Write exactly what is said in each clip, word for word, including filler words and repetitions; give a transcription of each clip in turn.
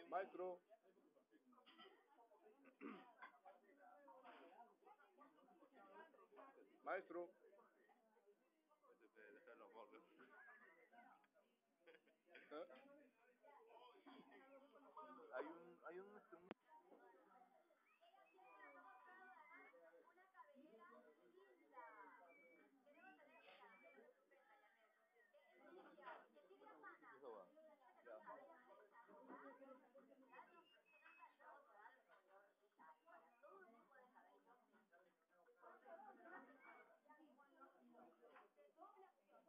Maestro. Maestro. Deja los bordes. ¿Eh? Hay un, hay un, este, un... Una cabellera linda. Queremos tener una cabellera estupenda, ya me. Que tiene pana. Eso va. Ya. Para todo tipo de cabello. De doble acción.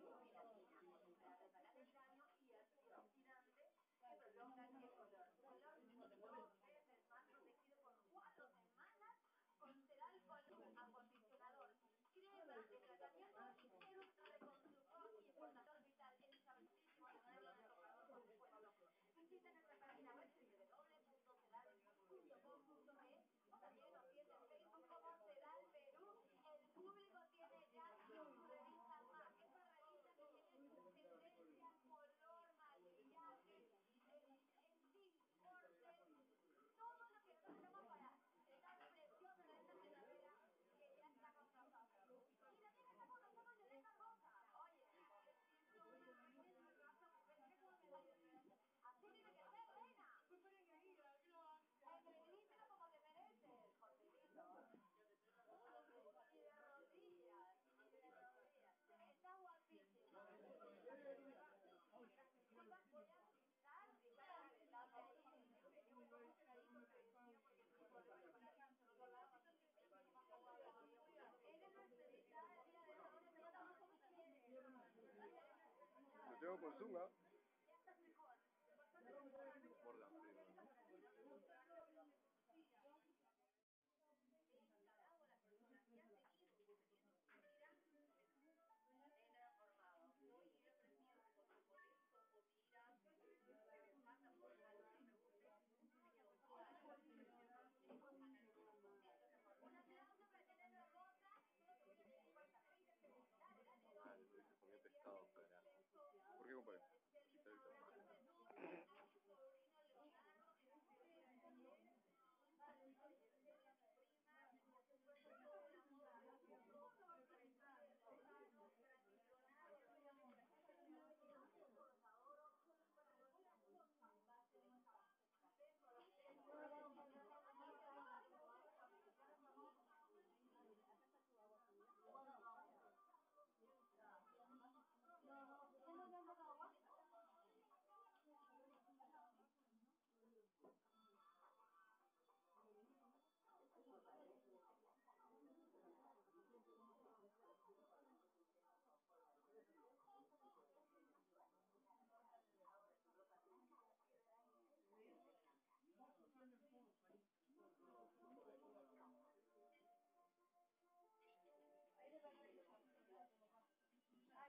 Para el daño y antioxidante que prolongan el color. Color dos veces más protegido por cuatro semanas. Conservar el color, acondicionador, crema de tratamiento y ultra reconstructor y importante vital. Es sabrosísimo tenerlo en el tocador con su cuerpo. Visita nuestra página web doble u doble u doble u punto sedal punto com punto be o también nos sigue en Facebook como Sedal Perú. El público tiene ya su revista más. Esa revista que tiene tendencia, color, maquillaje, en fin, cortes, todo lo que necesitamos para estar preciosa de esta primavera que ya está con nosotros. Y también estamos lanzando ñoñeca rosa. Oye, siempre una reina en mi casa, mujer, ¿qué puedo decir? Así tiene que ser, reina. Súper engreída, gracias. Engreídísima como te mereces, Joselito. Y de rodillas, y de rodillas. Estás guapísima. Disculpa, voy a utilizar, utilizar la tabla ahí. Eres nuestra invitada el día de hoy, te mandamos como quieres. Lo tengo con Zoom, ¿ah?